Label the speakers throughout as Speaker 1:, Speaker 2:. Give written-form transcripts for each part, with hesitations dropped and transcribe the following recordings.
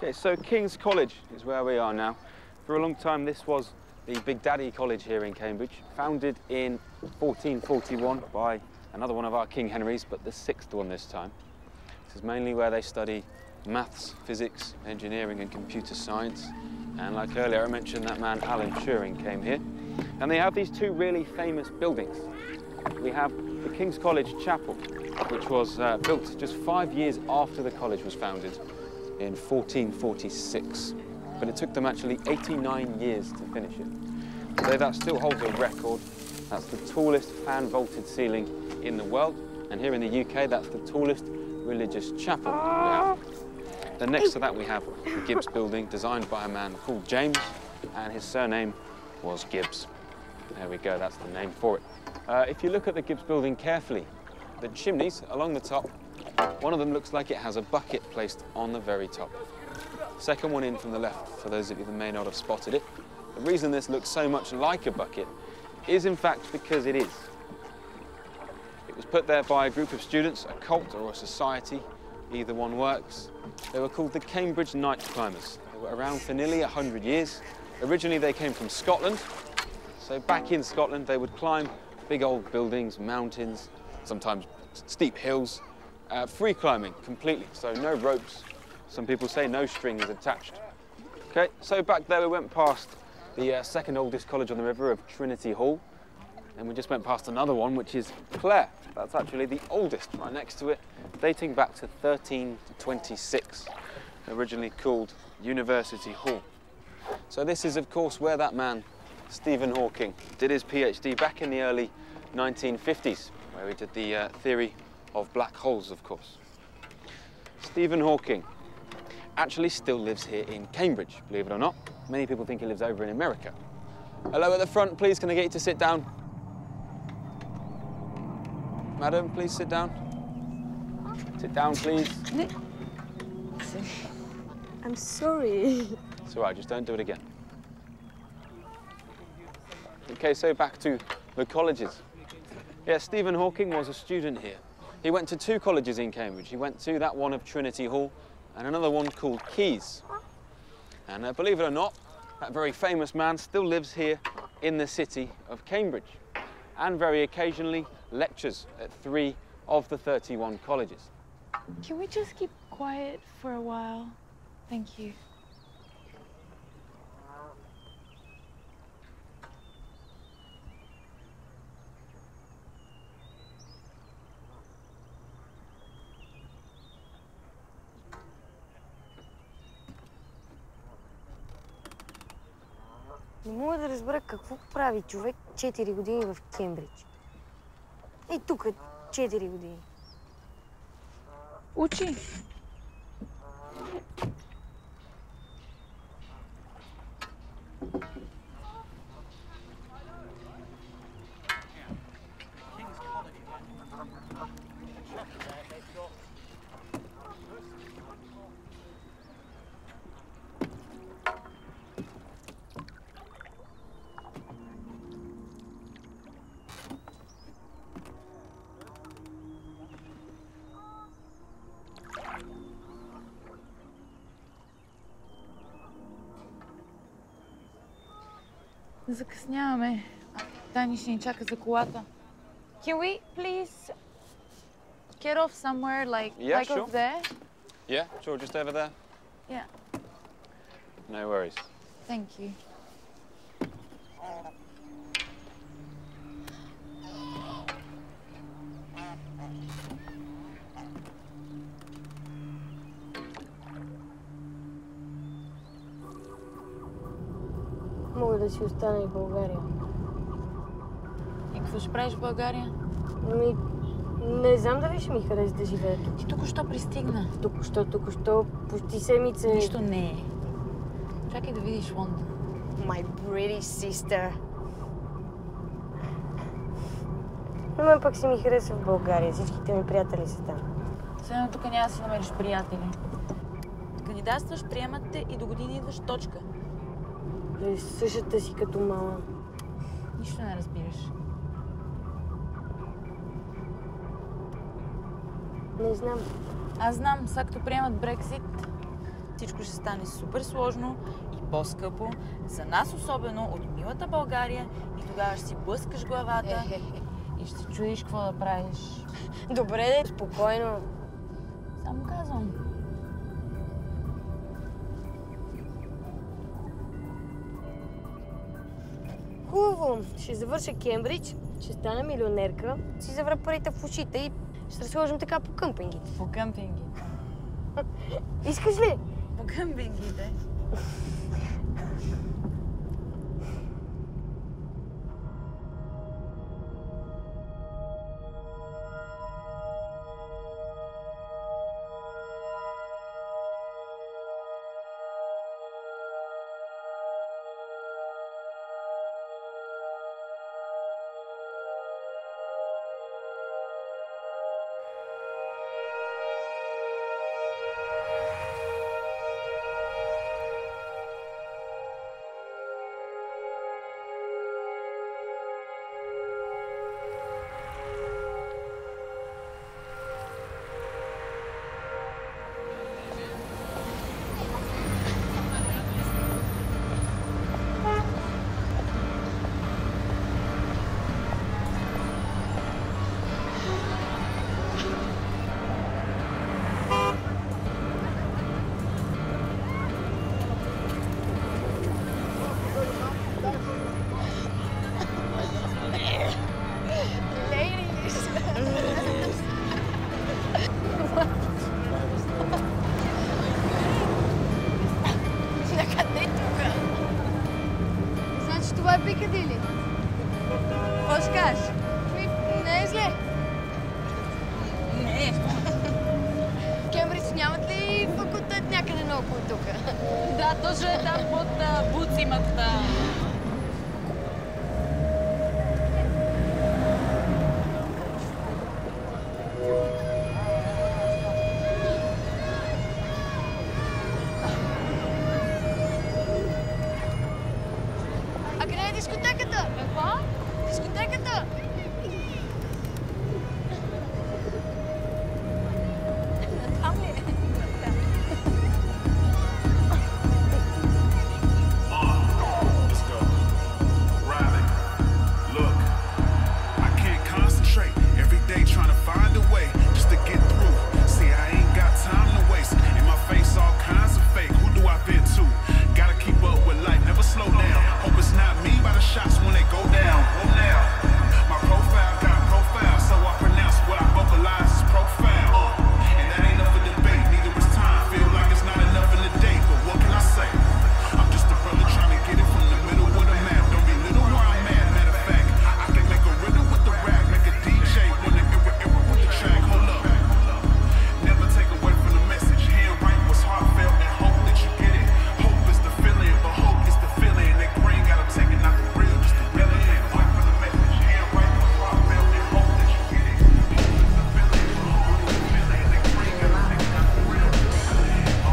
Speaker 1: Okay, so King's College is where we are now. For a long time, this was the Big Daddy College here in Cambridge, founded in 1441 by another one of our King Henrys, but the sixth one this time. This is mainly where they study maths, physics, engineering and computer science. And like earlier, I mentioned that man Alan Turing came here. And they have these two really famous buildings. We have the King's College Chapel, which was built just 5 years after the college was founded in 1446. But it took them actually 89 years to finish it. Today that still holds a record. That's the tallest fan-vaulted ceiling in the world. And here in the UK, that's the tallest religious chapel we have. Then next to that we have the Gibbs building, designed by a man called James, and his surname was Gibbs. There we go, that's the name for it. If you look at the Gibbs building carefully, the chimneys along the top, one of them looks like it has a bucket placed on the very top. Second one in from the left, for those of you that may not have spotted it. The reason this looks so much like a bucket is in fact because it is. It was put there by a group of students, a cult or a society, either one works. They were called the Cambridge Night Climbers. They were around for nearly 100 years. Originally they came from Scotland, so back in Scotland they would climb big old buildings, mountains, sometimes steep hills, free climbing completely, so no ropes. Some people say no strings attached. Okay, so back there we went past the second oldest college on the river of Trinity Hall, and we just went past another one, which is Clare. That's actually the oldest, right next to it, dating back to 1326, originally called University Hall. So this is, of course, where that man, Stephen Hawking, did his PhD back in the early 1950s, where he did the theory of black holes, of course. Stephen Hawking actually still lives here in Cambridge, believe it or not. Many people think he lives over in America. Hello at the front, please, can I get you to sit down? Madam, please sit down. Sit down, please.
Speaker 2: I'm sorry.
Speaker 1: It's all right, just don't do it again. Okay, so back to the colleges. Yeah, Stephen Hawking was a student here. He went to two colleges in Cambridge. He went to that one of Trinity Hall and another one called Caius. And believe it or not, that very famous man still lives here in the city of Cambridge, and very occasionally lectures at 3 of the 31 colleges.
Speaker 3: Can we just keep quiet for a while? Thank you.
Speaker 2: Не мога да разбера какво прави човек 4 години в Кембридж. И тук 4 години.
Speaker 3: Учи. Закъсняваме. Тани ще ни чака за колата. Can we please get off somewhere like
Speaker 1: Sure.
Speaker 3: over there?
Speaker 1: Yeah, sure, just over there?
Speaker 3: Yeah.
Speaker 1: No worries.
Speaker 3: Thank you.
Speaker 2: Мога да си остана и в България.
Speaker 3: И какво ще правиш в България?
Speaker 2: Ами, не знам дали ще ми хареса да живея тук.
Speaker 3: Ти току-що пристигна.
Speaker 2: Току-що, почти седмица...
Speaker 3: Нищо не е. Чакай да видиш Лондон.
Speaker 2: My British sister. Но мен пък си ми хареса в България. Всичките ми приятели са там.
Speaker 3: Сега тук няма да си намериш приятели. Кандидатстваш, приемат те и до година идваш точка.
Speaker 2: Същата си като мама.
Speaker 3: Нищо не разбираш.
Speaker 2: Не знам.
Speaker 3: Аз знам, сега като приемат Брексит, всичко ще стане супер сложно и по-скъпо. За нас особено от милата България и тогава ще си блъскаш главата и ще се чудиш какво да правиш.
Speaker 2: Добре, спокойно.
Speaker 3: Само казвам.
Speaker 2: Хубаво, ще завърша Кембридж, ще стана милионерка, си завра парите в ушите и ще разхождам така по къмпингите.
Speaker 3: По къмпингите.
Speaker 2: Искаш ли?
Speaker 3: По къмпингите.
Speaker 2: Това е Пикадили. Какво ще кажеш? Не е зле.
Speaker 3: Не.
Speaker 2: Кембридж нямат ли факултет някъде наоколо тук?
Speaker 3: Да, точно е там под Буц имат.
Speaker 2: А къде е дискотеката?
Speaker 3: Какво?
Speaker 2: Дискотеката!
Speaker 3: Там ли е?
Speaker 4: Let's go. Riley, look, I can't concentrate. Every day trying to find a way just to get through. See, I ain't got time to waste. In my face, all kinds of fake. Who do I vent to? Gotta keep up with life, never slow down. Hope it's not me by the shots when they go down. Oh, now. My profile got profile, so I pronounce what I vocalize is profound. And that ain't up for debate, neither is time. Feel like it's not enough in the day, but what can I say? I'm just a brother trying to get it from the middle of the map. Don't be little where I'm at, matter of fact. I can make a riddle with the rap, make a DJ when the era with the track. Hold up. Never take away from the message. Handwrite what's heartfelt and hope that you get it. Hope is the feeling, but hope is the feeling. That green got them taking out the real, just the real. Take away from the message. Handwrite what's heartfelt and hope that you get it. Hope is the feeling, but hope is the feeling. That green got them taking out the real, just the real.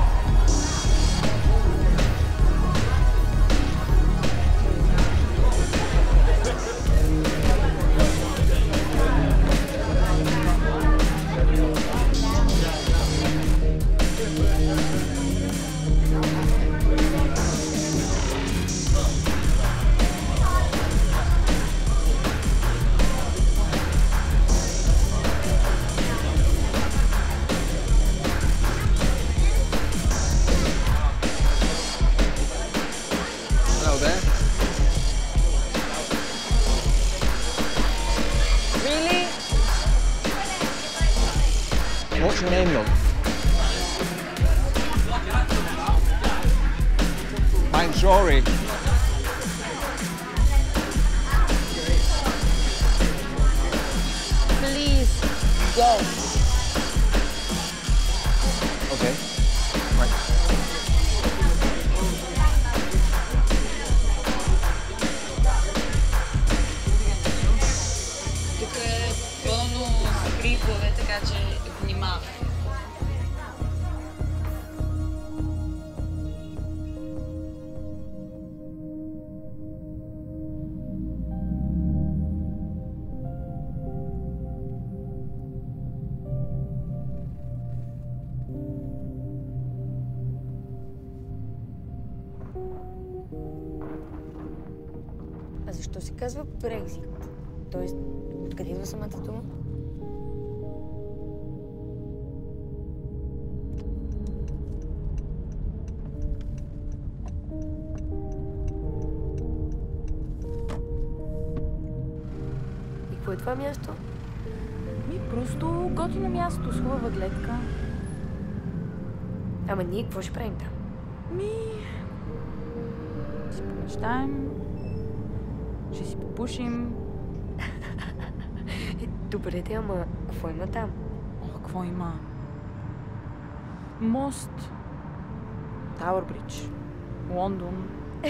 Speaker 1: Hello there.
Speaker 2: Really?
Speaker 1: What's your name, love? Thanks, Rory.
Speaker 2: Please, go.
Speaker 1: Okay. Right.
Speaker 3: Тук е пълно с крипове, така че внимавай.
Speaker 2: А защо се казва Брекзит? Тоест, откъде идва самата дума? И какво е това място?
Speaker 3: Просто готино място с хубава гледка.
Speaker 2: Ама ние какво ще правим там?
Speaker 3: Ще си помечтаем, ще си попушим.
Speaker 2: Добре, де, ама какво има там?
Speaker 3: О, какво има? Мост. Тауър Бридж. Лондон.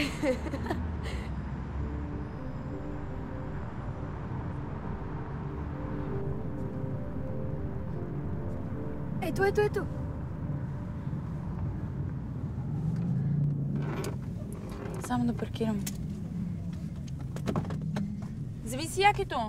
Speaker 2: Ето.
Speaker 3: Само да паркирам. Зависи якито.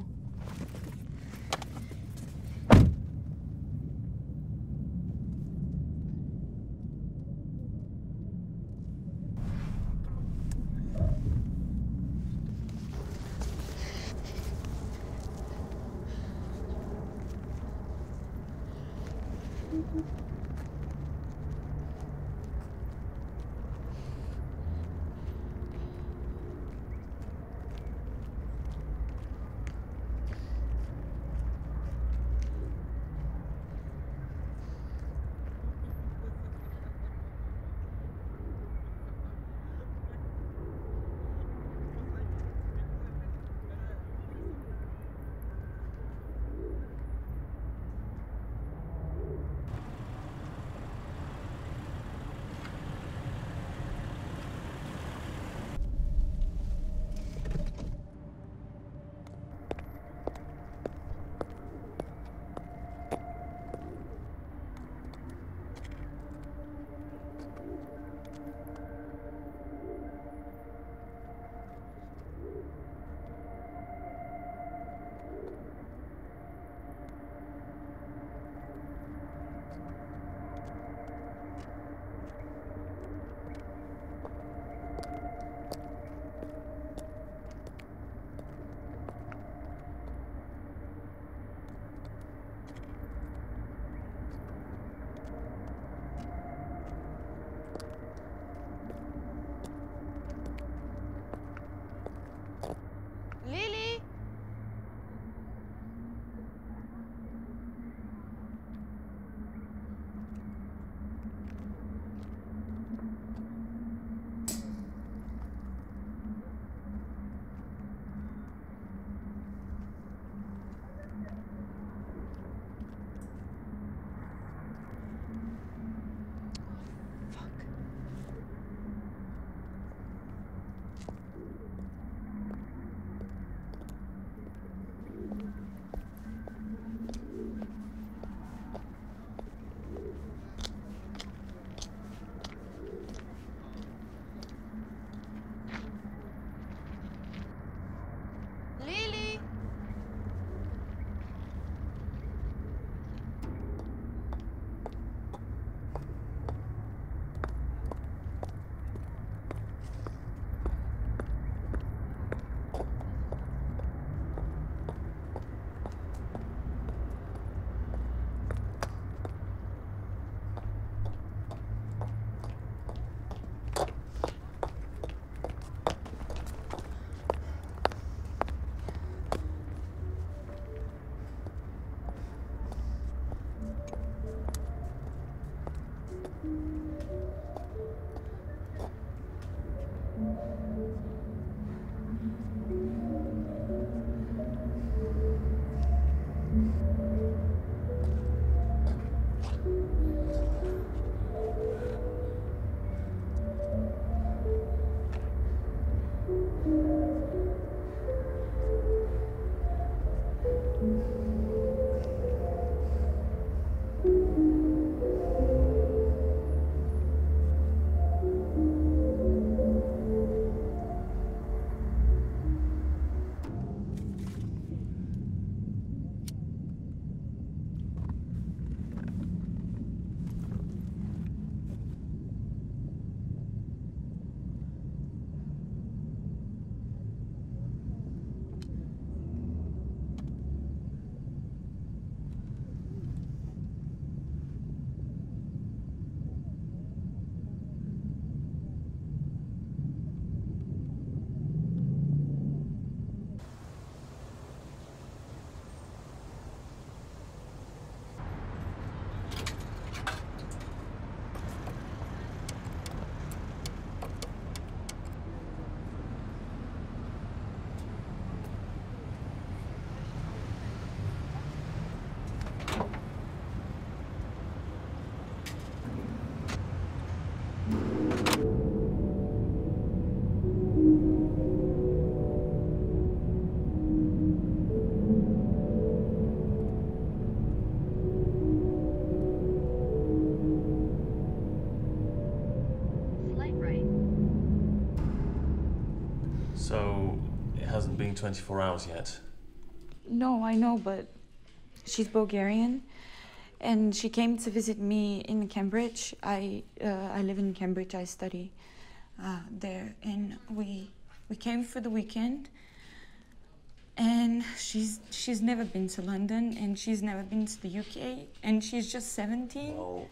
Speaker 5: It hasn't been 24 hours yet.
Speaker 3: No, I know, but she's Bulgarian, and she came to visit me in Cambridge. I live in Cambridge. I study there, and we came for the weekend. And she's never been to London, and she's never been to the UK, and she's just 17.
Speaker 5: Well,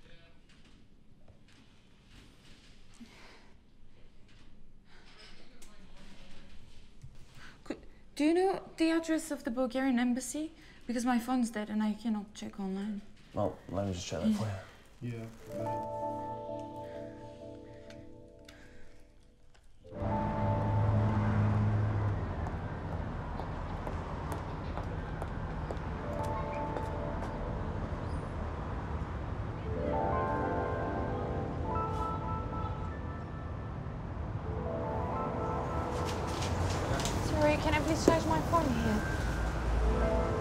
Speaker 3: Do you know the address of the Bulgarian embassy? Because my phone's dead and I cannot check online.
Speaker 5: well, let me just check that for you.
Speaker 6: Yeah.
Speaker 3: Sorry, can I please charge my phone here?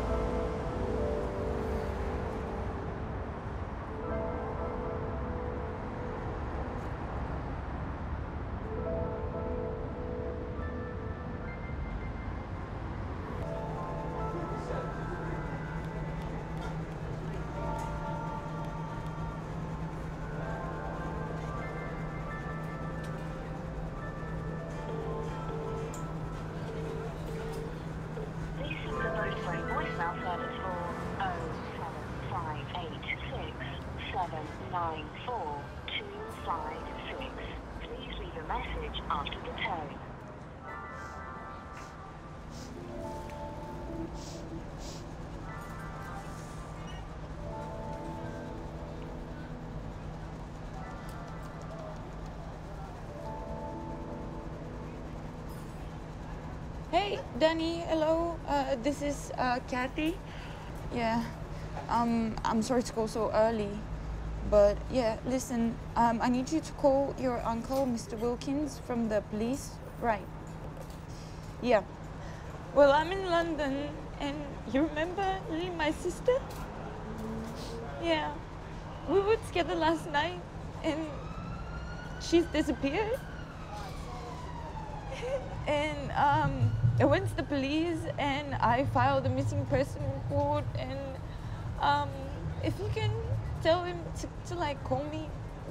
Speaker 7: This is the Vodafone voicemail service for 07586794256. Please leave a message after the tone.
Speaker 3: Hey, Danny, hello. This is Kathy. Yeah, I'm sorry to call so early, but yeah, listen, I need you to call your uncle, Mr. Wilkins, from the police. Right. Yeah. Well, I'm in London, and you remember Lily, my sister? Yeah. We were together last night, and she's disappeared. And I went to the police and I filed a missing person report, and if you can tell him to like call me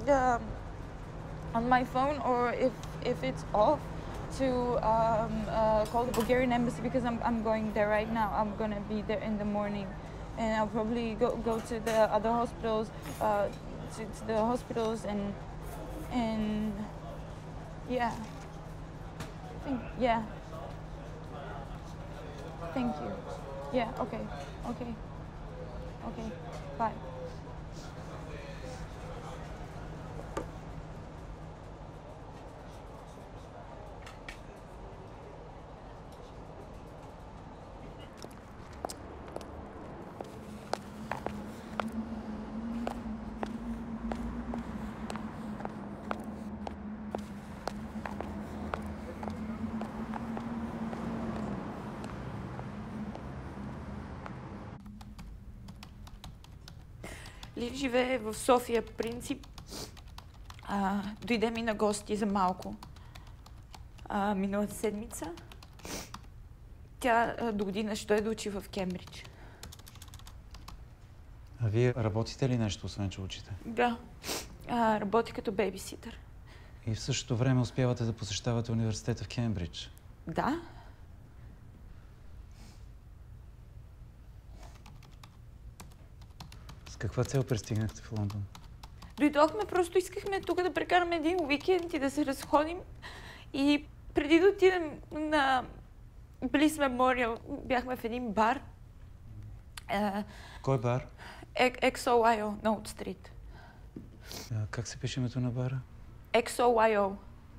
Speaker 3: on my phone, or if it's off, to call the Bulgarian embassy, because I'm going there right now. I'm gonna be there in the morning, and I'll probably go to the other hospitals, to the hospitals, and yeah. Yeah. Thank you. Yeah, okay. Okay. Okay. Bye. Лив живее в София, по принцип. Дойде ми на гости за малко миналата седмица. Тя до година ще дойде да учи в Кембридж.
Speaker 8: А вие работите ли нещо, освен че учите?
Speaker 3: Да, работи като бейбиситър.
Speaker 8: И в същото време успявате да посещавате университета в Кембридж?
Speaker 3: Да.
Speaker 8: С каква цел пристигнахте в Лондон?
Speaker 3: Дойдохме, просто искахме тук да прекараме един уикенд и да се разходим. И преди да отидем на Bliss Memorial, бяхме в един бар.
Speaker 8: Кой бар?
Speaker 3: XOYO на Old Street.
Speaker 8: Как се пише името на бара?
Speaker 3: XOYO.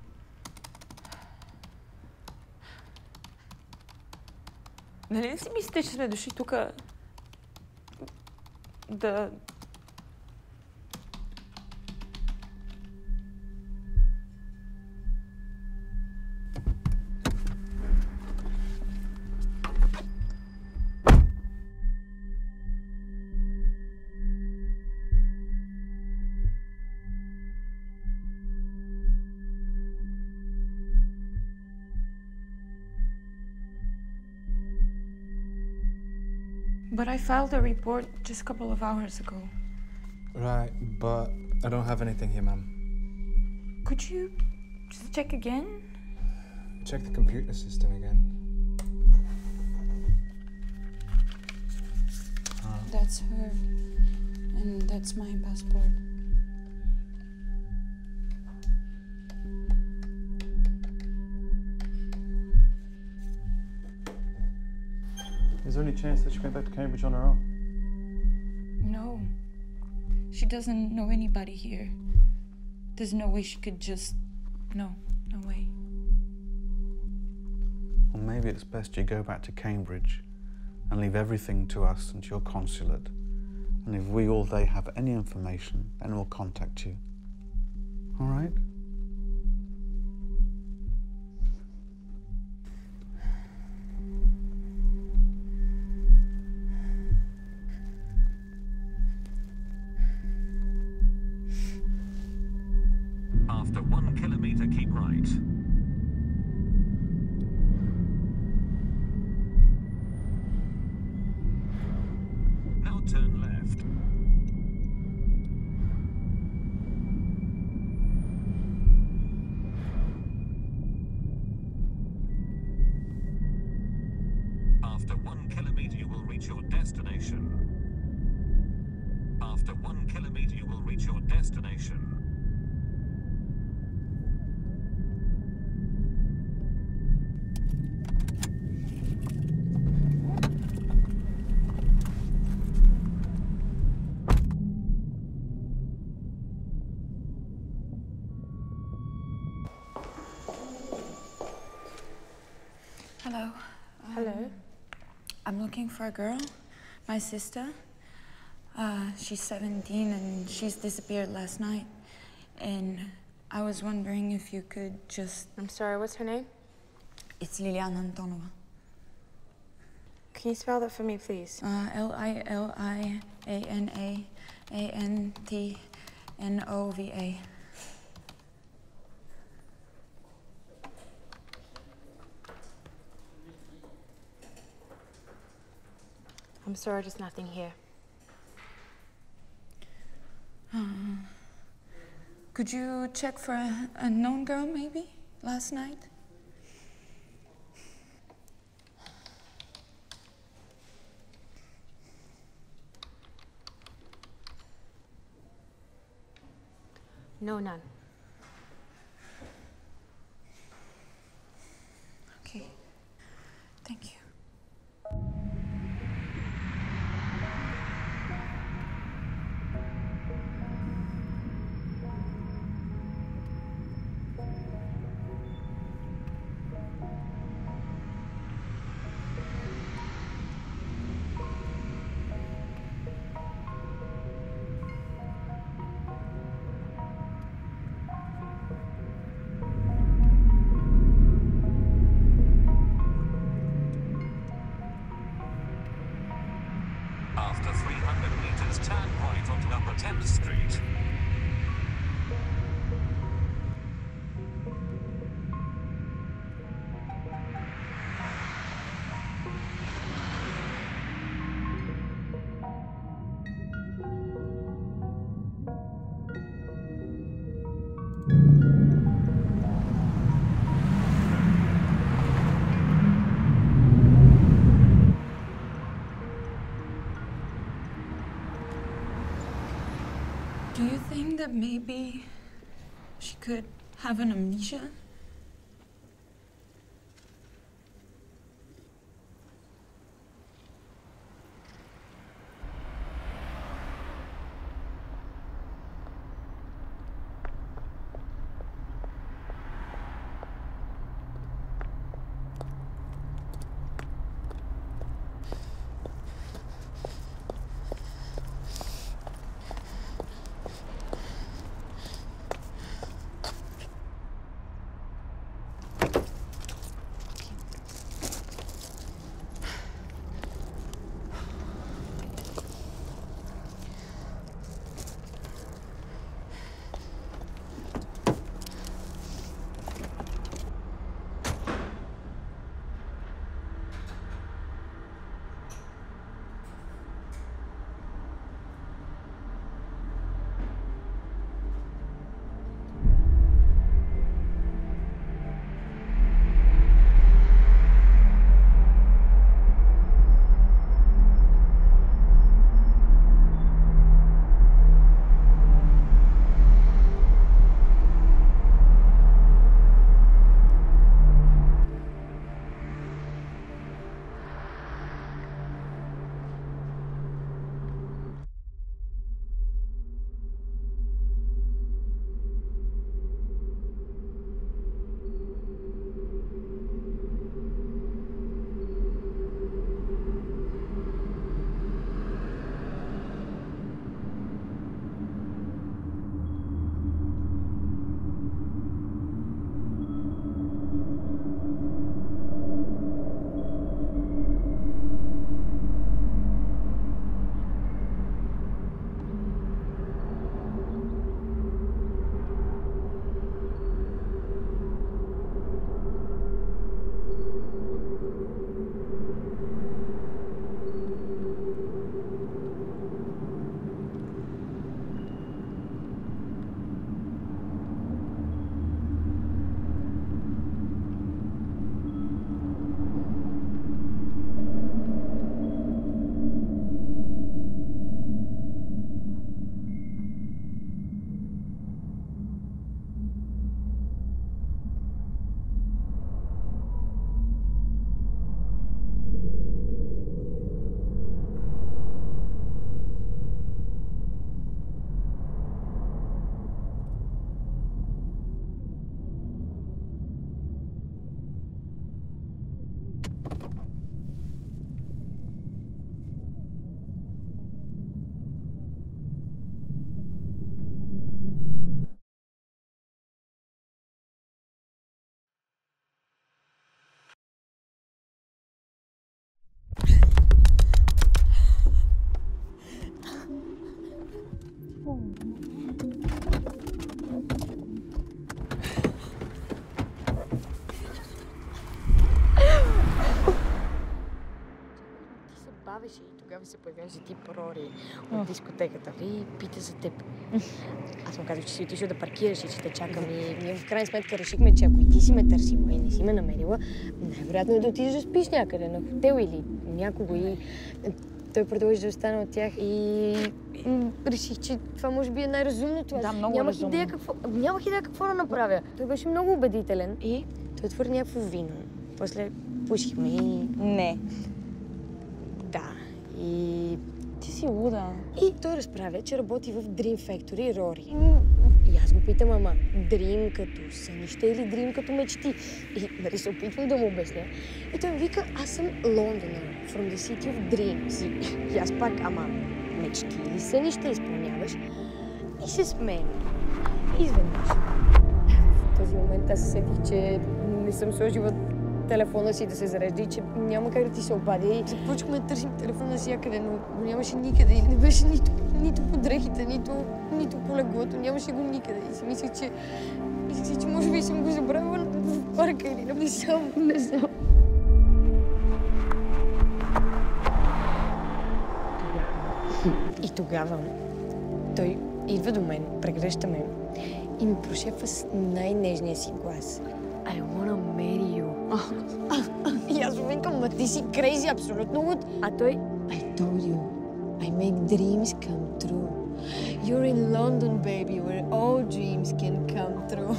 Speaker 3: Нали не си мислите, че сме дошли тук да... But I filed a report just a couple of hours ago.
Speaker 6: Right, but I don't have anything here, ma'am.
Speaker 3: Could you just check again?
Speaker 6: Check the computer system again.
Speaker 3: That's her. And that's my passport.
Speaker 8: Is there any chance that she went back to Cambridge on her own?
Speaker 3: No. She doesn't know anybody here. There's no way she could just... No way.
Speaker 9: Well, maybe it's best you go back to Cambridge and leave everything to us and to your consulate. And if we or they have any information, then we'll contact you. All right?
Speaker 10: After 1 kilometre, keep right. Now turn left. After 1 kilometre, you will reach your destination. After 1 kilometre, you will reach your destination.
Speaker 3: Hello.
Speaker 2: Hello.
Speaker 3: I'm looking for a girl, my sister. She's 17 and she's disappeared last night. And I was wondering if you could just...
Speaker 2: I'm sorry, what's her name?
Speaker 3: It's Liliana Antonova.
Speaker 2: Can you spell that for me, please?
Speaker 3: Lilianaantonova.
Speaker 2: I'm sorry, there's nothing here.
Speaker 3: Could you check for a known girl, maybe, last night?
Speaker 2: No, none.
Speaker 3: Okay. Thank you.
Speaker 10: After 300 metres, turn right onto Upper Thames Street.
Speaker 3: Do you think that maybe she could have an amnesia?
Speaker 2: забавеше и тогава се появи онзи тип Рори от дискотеката и пита за теб. Аз му казах, че си отишъл да паркираш и че те чакам и ние в крайна сметка решихме, че ако и ти си ме търсила и не си ме намерила, най-вероятно е да отидеш да спиш някъде на хотел или някого и той продължи да остане от тях и реших, че това може би е най-разумното.
Speaker 3: Да, много
Speaker 2: нямах
Speaker 3: разумно.
Speaker 2: Нямах идея какво да направя. Той беше много убедителен и той отвори някакво вино. После пушихме и...
Speaker 3: Не.
Speaker 2: Да. И...
Speaker 3: Ти си луда.
Speaker 2: И той разправя, че работи в Dream Factory Рори. И аз го питам, ама Dream като сънища или Dream като мечти? И нали се опитвам да му обясня. И той ми вика, аз съм Londoner, from the city of dreams. И аз пак, ама мечти или сънища изпълняваш? И се смеем. Изведнъж. В този момент аз се сетих, че не съм сложила телефона си да се зарежда и че няма как да ти се обадя. И започваме да търсим телефона навсякъде, но го нямаше никъде. И не беше нито по дрехите, нито по леглото. Нямаше го никъде. И си мислех, че може би съм го забравила в парка или не знам. И тогава той идва до мен, прегръща ме и ми прошепва с най-нежния си глас. I wanna marry you. И аз му викам, ма ти си крейзи, абсолютно луд. А той, I told you, I make dreams come true. You're in London, baby, where all dreams can come true.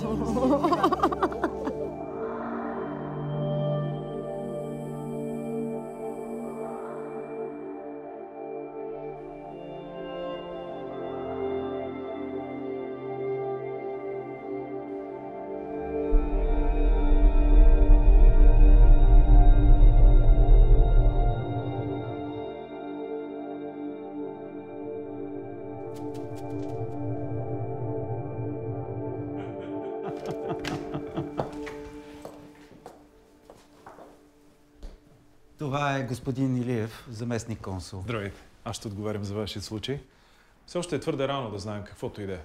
Speaker 8: Това е господин Илиев, заместник консул.
Speaker 6: Здравейте. Аз ще отговарям за вашия случай. Все още е твърде рано да знаем каквото и да е.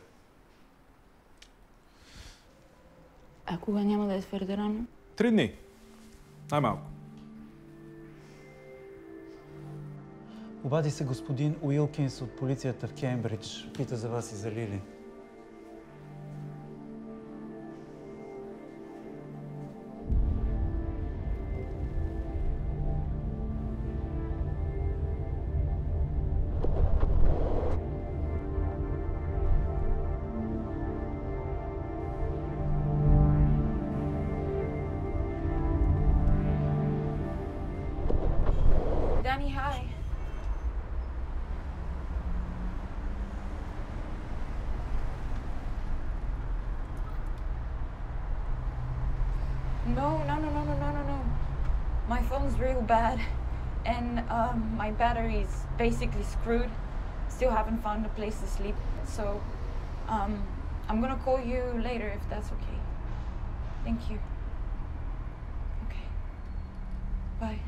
Speaker 3: А кога няма да е твърде рано?
Speaker 6: 3 дни. Най-малко.
Speaker 8: Обади се господин Уилкинс от полицията в Кембридж. Пита за вас и за Лили.
Speaker 3: Danny, hi. No. My phone's real bad, and my battery's basically screwed. Still haven't found a place to sleep, so I'm gonna call you later if that's okay. Thank you. Okay. Bye.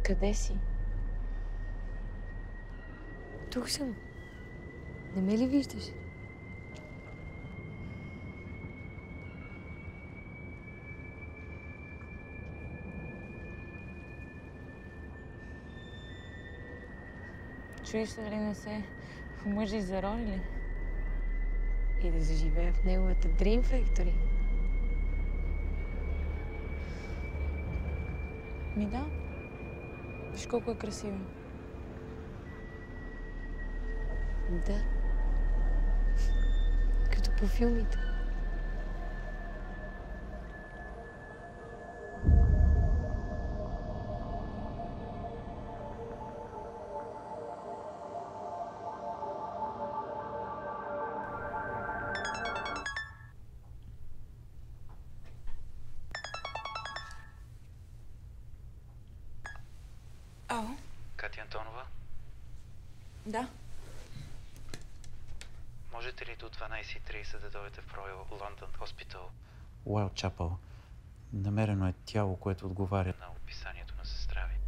Speaker 3: Къде си?
Speaker 2: Тук съм. Не ме ли виждаш?
Speaker 3: Чуеш се дали не се мъжи зародили?
Speaker 2: И да заживея в неговата Dream Factory.
Speaker 3: Ми да. Виж колко е красива.
Speaker 2: Да. Като по филмите.
Speaker 11: Катя Антонова?
Speaker 3: Да.
Speaker 11: Можете ли до 12:30 да дойдете в Royal London Hospital?
Speaker 8: Уайлдчапъл. Намерено е тяло, което отговаря
Speaker 11: На описанието на сестра ви.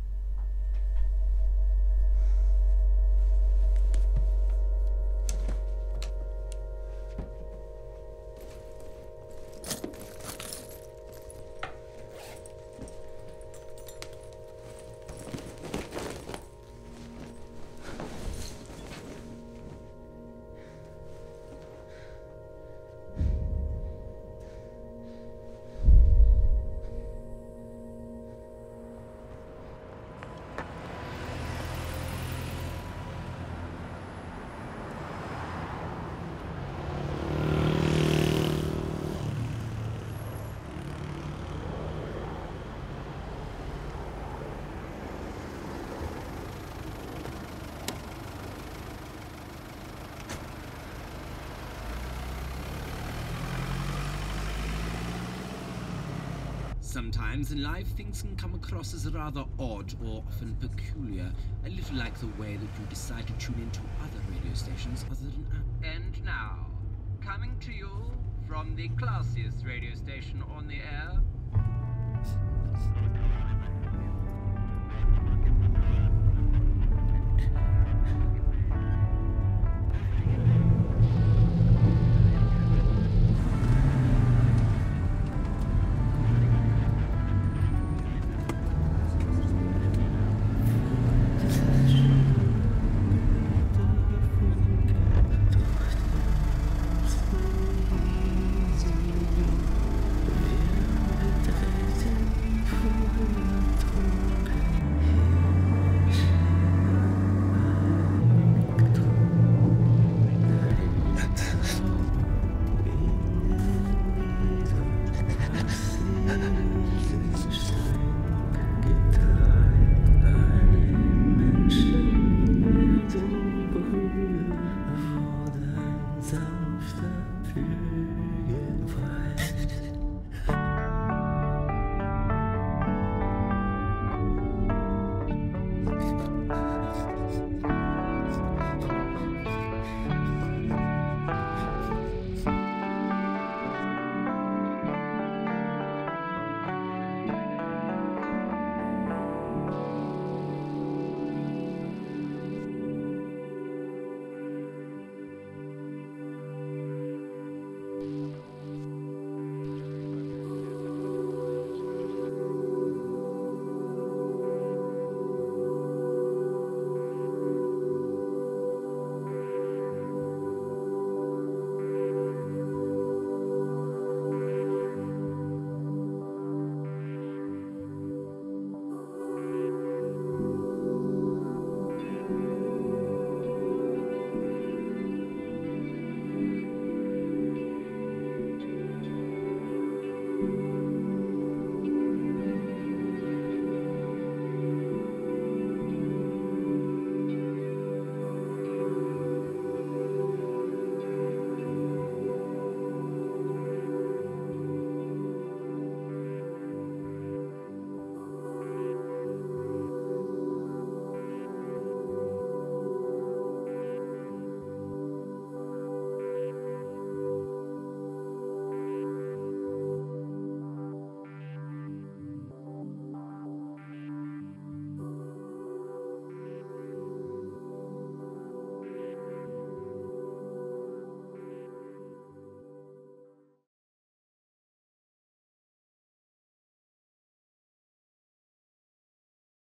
Speaker 12: Sometimes in life, things can come across as rather odd or often peculiar, a little like the way that you decide to tune into other radio stations other than ours.
Speaker 13: And now, coming to you from the classiest radio station on the air,